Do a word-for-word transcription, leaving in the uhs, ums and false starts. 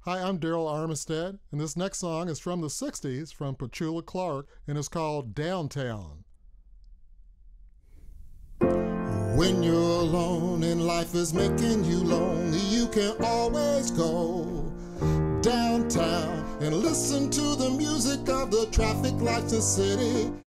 Hi, I'm Daryl Armistead, and this next song is from the sixties from Petula Clark, and it's called Downtown. When you're alone and life is making you lonely, you can always go downtown and listen to the music of the traffic lights of the city.